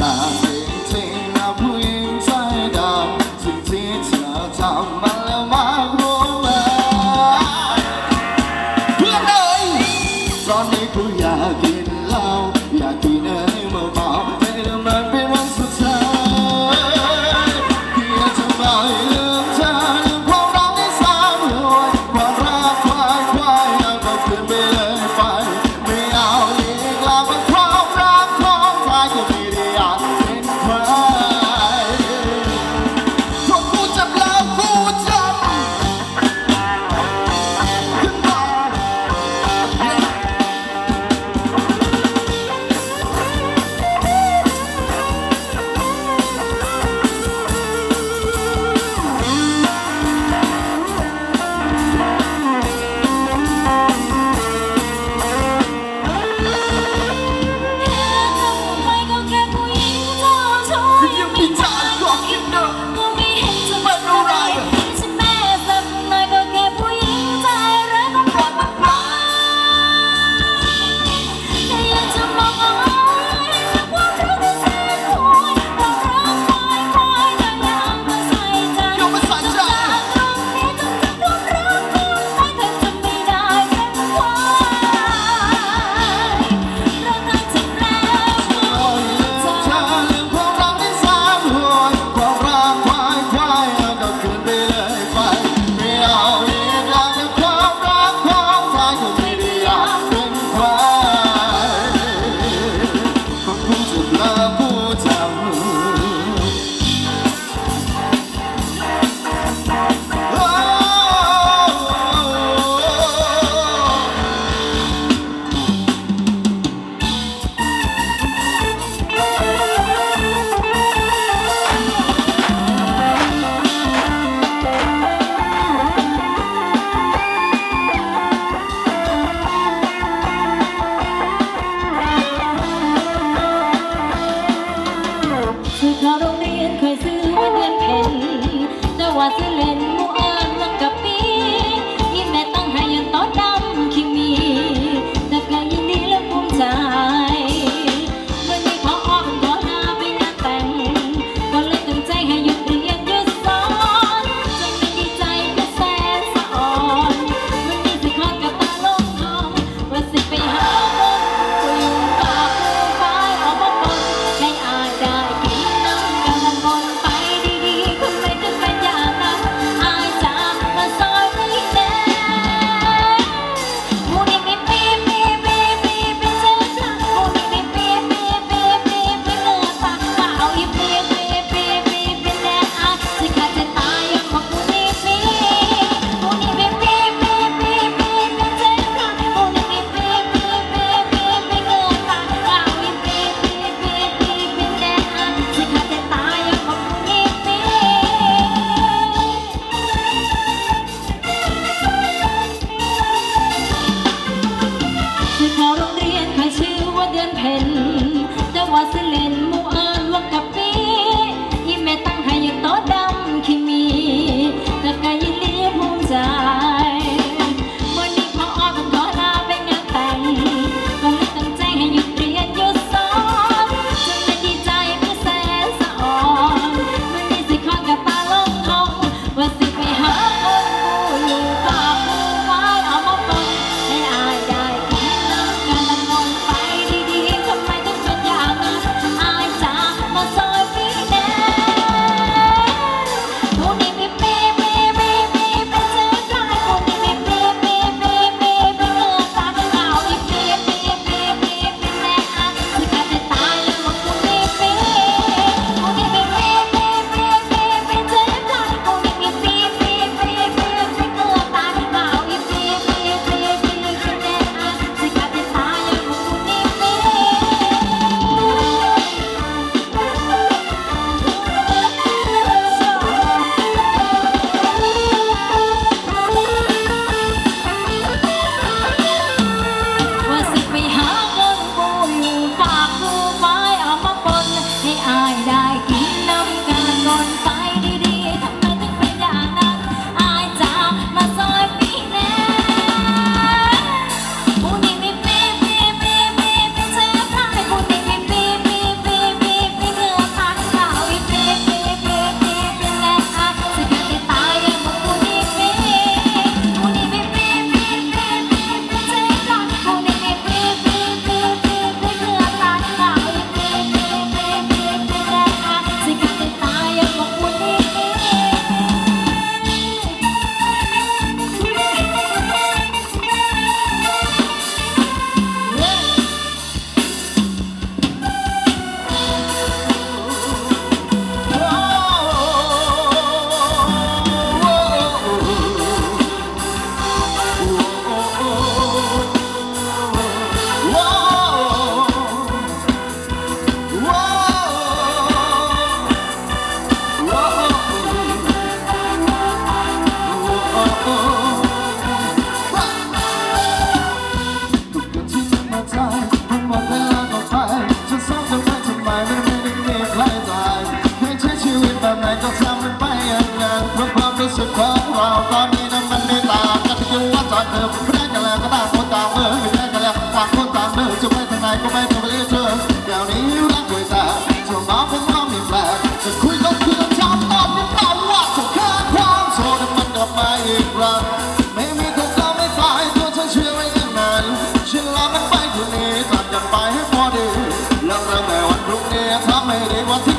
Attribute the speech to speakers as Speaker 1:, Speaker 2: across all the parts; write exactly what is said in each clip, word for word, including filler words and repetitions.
Speaker 1: จริงๆนะผู้หญิงใจดำสิ่งที่เธอทำมันแล้วมากรู้ไหมเพื่อนเอ้ยตอนนี้กูอยากกินเหล้าอยากกินอะไรมาเมาแต่เดี๋ยวมันเป็นวันสุดท้ายที่อยากจะมาลืมเธอลืมความรักที่สามหวยความรักควายควายแล้วก็คืนไปเลยไปไม่เอาอีกแล้วมันความรักของใครก็ไม่ได้อยากเป็นใครเพราะกูจับแล้วกูจับขึ้นมายังมีทางก่อนกินเดิมไม่รู้ไรยอมมาใส่ใจ
Speaker 2: ซื้อข้าวโรงเรียนเคยซื้อไว้เดือนเพ็ญแต่ว่าซื้อเล่นหมูอ่านลังกับปียิ่งแม่ตั้งให้ยันต้นดำคิมีแต่ก็ยินดีและภูมิใจวันนี้พอออกขอลาไปงานแต่งก็เลยตั้งใจให้หยุดเรียนหยุดสอนจนไม่ดีใจก็แสนสะอ่อนวันนี้สิขอกับตาลงทองว่าสิไปหาคนผู้อยู่กับผู้ฟ้าเอามาปนให้อายได้กินน้ำกันละมนไปดีๆคงไม่จะเป็นอย่างนั้นอายจะมาสอน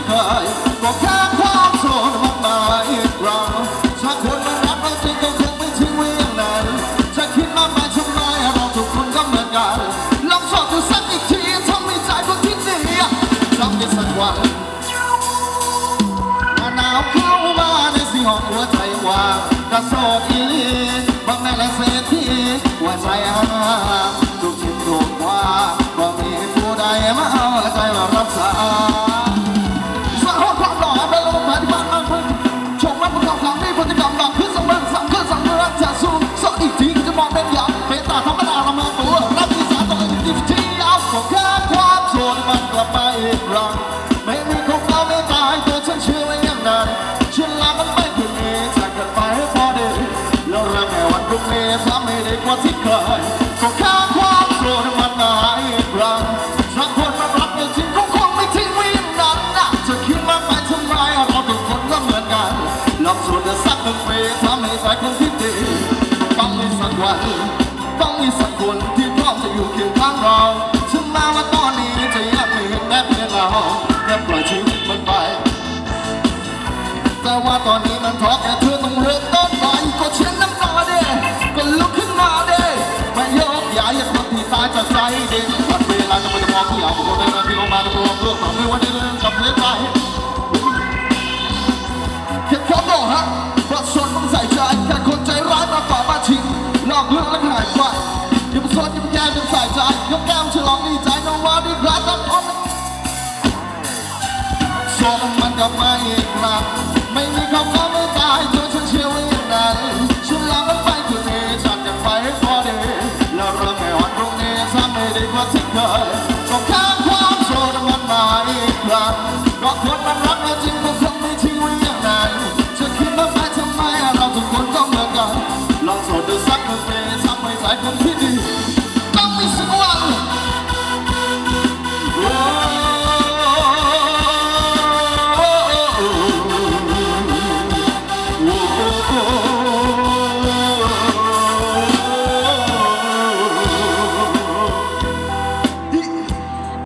Speaker 1: เคยก็แค่ความโสดมันมาอีกครั้งถ้าคนมันรักเราจริงก็คงไม่ทิ้งไว้อย่างนั้นจะคิดมากไปทำไมเราทุกคนก็เหมือนกันลองสอบดูสักอีกทีทำให้ใจคนที่ดีจำได้สักวันหนาวเข้ามาในสีห้องหัวใจว่างกระโสดอีลีบางแม่และเศรษฐีว่าใจห่างทุกทิศทุกว่าก็มีผู้ใดมาเอาใจมารับสาสะหดความหล่อเป็นลมหายที่บ้านอันพึ่งชมรับผู้ข่าวครั้งนี้พฤติกรรมหลักขึ้นสั่งเมืองสั่งขึ้นสั่งเมืองจะสู้สอดอีกทีก็จะมองเป็นอย่างเป็นตาธรรมดาละเมอตัวรับที่สารต้องเป็นที่ที่เอาก็แค่ความโสดมันกลับมาอีกครั้งไม่มีของเราไม่ตายตัวฉันเชื่อไว้อย่างนั้นฉันลามันไม่ถึงนี้จากกันไปให้พอดีแล้วเรื่องแม้วันพรุ่งนี้ทำให้ดีกว่าที่เคยก็แค่ความโสดมันมาอีกครั้งสักคนมันรักจริงก็คงไม่ทิ้งไว้อย่างนั้นนะจะคิดมากไปทำไมเราทุกคนก็เหมือนกันลองสูดสักหนึ่งปีทำให้ใจคนที่ดีต้องมีสักวันต้องมีสักคนที่พร้อมจะอยู่เคียงข้างเราถึงแม้ว่าตอนนี้จะยังไม่เห็นแม้เพียงเราแค่ปล่อยชีวิตมันไปแต่ว่าตอนนี้มันท้อแค่เธอต้องเริ่มต้นใหม่ก็เช่นน้ำตาเด้ก็ลุกขึ้นมาเด้ไม่ยกย้ายคนที่ตายจากใจเด็กวันเวลาจะไม่ต้องมองที่เอาคนใดคนที่ลงมาตัวเรื่องของไม่ว่าได้เรื่องกับเพลงใจแค่ขอบอกฮะเพราะส่วนต้องใส่ใจแค่คนใจร้ายมาฝ่ามาชิงหลอกลวงและหายไปอย่าไปสนอย่าไปแก้อย่าไปใส่ใจยกแก้มฉลองดีใจน้องว่าดีกว่าทั้งคนโซ่มันกลับมาอีกครั้งไม่มีคำว่าไม่ตายจนฉันเชื่อว่าอย่างนั้นฉันลามันไปคืนนี้ฉันจะไปให้พอดีแล้วเริ่มแค่วันพรุ่งนี้ทำให้ดีกว่าที่เคยก็แค่ความโซ่มันมาอีกครั้งก็คนมันรักเราจริงก็